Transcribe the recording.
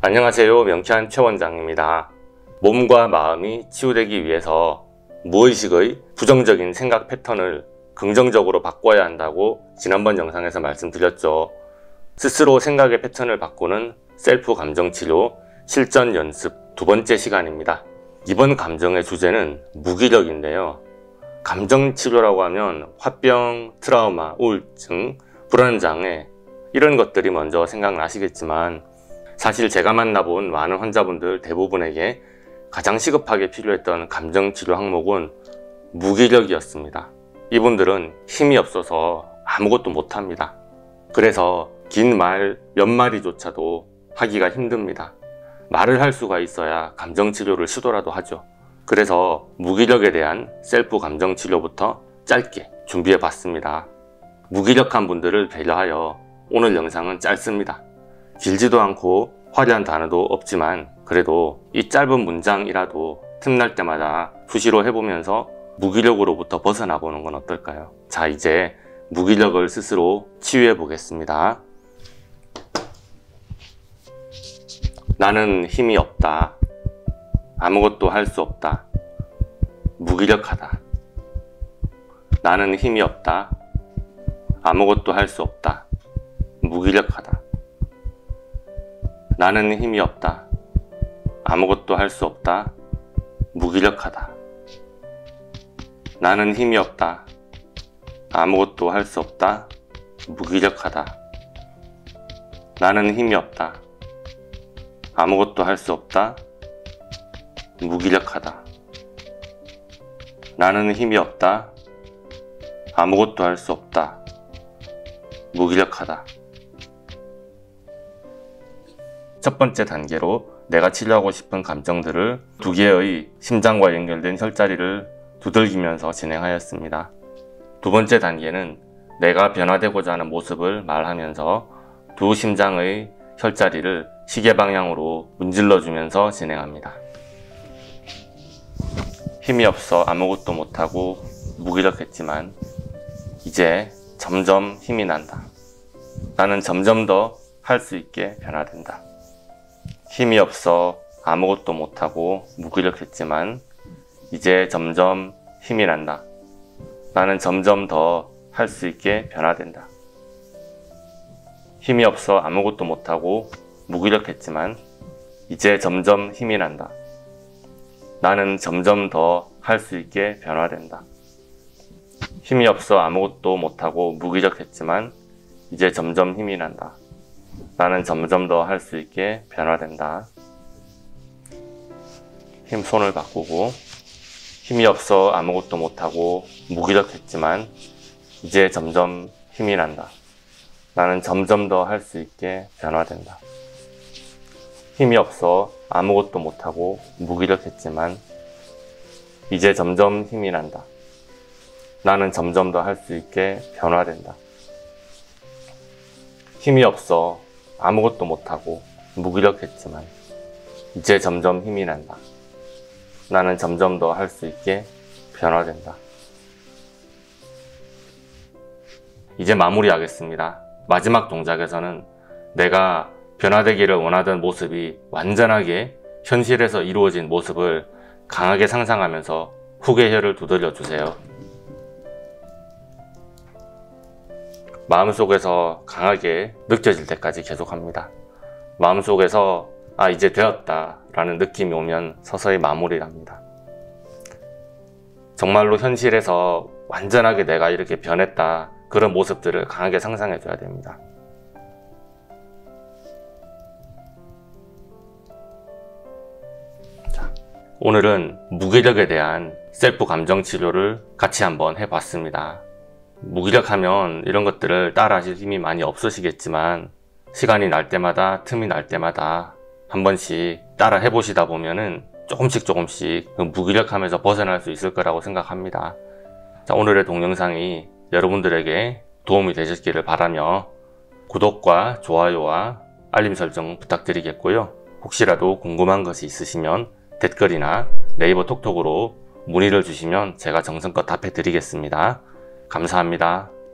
안녕하세요. 명쾌한 최 원장입니다. 몸과 마음이 치유되기 위해서 무의식의 부정적인 생각 패턴을 긍정적으로 바꿔야 한다고 지난번 영상에서 말씀드렸죠. 스스로 생각의 패턴을 바꾸는 셀프 감정치료 실전 연습 두 번째 시간입니다. 이번 감정의 주제는 무기력인데요. 감정치료라고 하면 화병, 트라우마, 우울증, 불안장애 이런 것들이 먼저 생각나시겠지만 사실 제가 만나본 많은 환자분들 대부분에게 가장 시급하게 필요했던 감정치료 항목은 무기력이었습니다. 이분들은 힘이 없어서 아무것도 못합니다. 그래서 긴 말 몇 마디조차도 하기가 힘듭니다. 말을 할 수가 있어야 감정치료를 시도라도 하죠. 그래서 무기력에 대한 셀프 감정치료부터 짧게 준비해 봤습니다. 무기력한 분들을 배려하여 오늘 영상은 짧습니다. 길지도 않고 화려한 단어도 없지만 그래도 이 짧은 문장이라도 틈날 때마다 수시로 해보면서 무기력으로부터 벗어나 보는 건 어떨까요? 자, 이제 무기력을 스스로 치유해 보겠습니다. 나는 힘이 없다. 아무것도 할 수 없다. 무기력하다. 나는 힘이 없다. 아무것도 할 수 없다. 무기력하다. 나는 힘이 없다. 아무것도 할 수 없다. 무기력하다. 나는 힘이 없다. 아무것도 할 수 없다. 무기력하다. 나는 힘이 없다. 아무것도 할 수 없다. 무기력하다. 나는 힘이 없다. 아무것도 할 수 없다. 무기력하다. 첫 번째 단계로 내가 치료하고 싶은 감정들을 두 개의 심장과 연결된 혈자리를 두들기면서 진행하였습니다. 두 번째 단계는 내가 변화되고자 하는 모습을 말하면서 두 심장의 혈자리를 시계 방향으로 문질러 주면서 진행합니다. 힘이 없어 아무것도 못하고 무기력했지만 이제 점점 힘이 난다. 나는 점점 더 할 수 있게 변화된다. 힘이 없어 아무것도 못하고 무기력했지만 이제 점점 힘이 난다. 나는 점점 더 할 수 있게 변화된다. 힘이 없어 아무것도 못하고 무기력했지만 이제 점점 힘이 난다. 나는 점점 더 할 수 있게 변화된다. 힘이 없어 아무것도 못하고 무기력했지만 이제 점점 힘이 난다. 나는 점점 더 할 수 있게 변화된다. 손을 바꾸고 힘이 없어 아무것도 못하고 무기력했지만 이제 점점 힘이 난다. 나는 점점 더 할 수 있게 변화된다. 힘이 없어 아무것도 못하고 무기력했지만 이제 점점 힘이 난다. 나는 점점 더 할 수 있게 변화된다. 힘이 없어 아무것도 못하고 무기력했지만 이제 점점 힘이 난다. 나는 점점 더 할 수 있게 변화된다. 이제 마무리하겠습니다. 마지막 동작에서는 내가 변화되기를 원하던 모습이 완전하게 현실에서 이루어진 모습을 강하게 상상하면서 후계 혀를 두들려 주세요. 마음속에서 강하게 느껴질 때까지 계속합니다. 마음속에서 이제 되었다 라는 느낌이 오면 서서히 마무리를 합니다. 정말로 현실에서 완전하게 내가 이렇게 변했다 그런 모습들을 강하게 상상해 줘야 됩니다. 자, 오늘은 무기력에 대한 셀프 감정 치료를 같이 한번 해봤습니다. 무기력하면 이런 것들을 따라 하실 힘이 많이 없으시겠지만 시간이 날 때마다 틈이 날 때마다 한 번씩 따라 해보시다 보면은 조금씩 그 무기력함에서 벗어날 수 있을 거라고 생각합니다. 자, 오늘의 동영상이 여러분들에게 도움이 되셨기를 바라며 구독과 좋아요와 알림 설정 부탁드리겠고요. 혹시라도 궁금한 것이 있으시면 댓글이나 네이버 톡톡으로 문의를 주시면 제가 정성껏 답해 드리겠습니다. 감사합니다.